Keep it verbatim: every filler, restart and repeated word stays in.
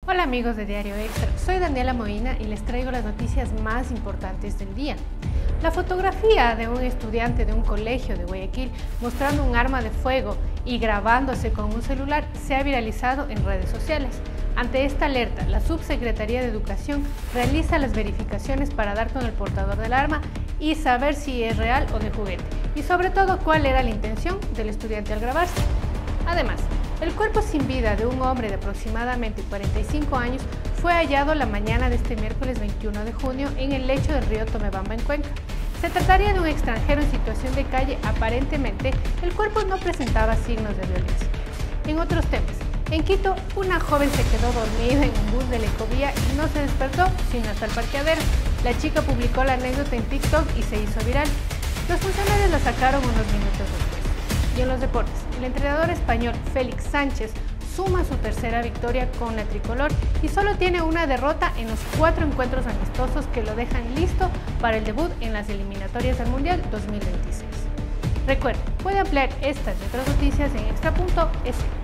Hola amigos de Diario Extra, soy Daniela Moina y les traigo las noticias más importantes del día. La fotografía de un estudiante de un colegio de Guayaquil mostrando un arma de fuego y grabándose con un celular se ha viralizado en redes sociales. Ante esta alerta, la Subsecretaría de Educación realiza las verificaciones para dar con el portador del arma y saber si es real o de juguete, y sobre todo cuál era la intención del estudiante al grabarse. Además, el cuerpo sin vida de un hombre de aproximadamente cuarenta y cinco años fue hallado la mañana de este miércoles veintiuno de junio en el lecho del río Tomebamba en Cuenca. Se trataría de un extranjero en situación de calle. Aparentemente, el cuerpo no presentaba signos de violencia. En otros temas, en Quito, una joven se quedó dormida en un bus de la Ecovía y no se despertó sino hasta el parqueadero. La chica publicó la anécdota en TikTok y se hizo viral. Los funcionarios la sacaron unos minutos después. Y en los deportes, el entrenador español Félix Sánchez suma su tercera victoria con la tricolor y solo tiene una derrota en los cuatro encuentros amistosos que lo dejan listo para el debut en las eliminatorias al Mundial dos mil veintiséis. Recuerden, puede ampliar estas y otras noticias en extra punto es.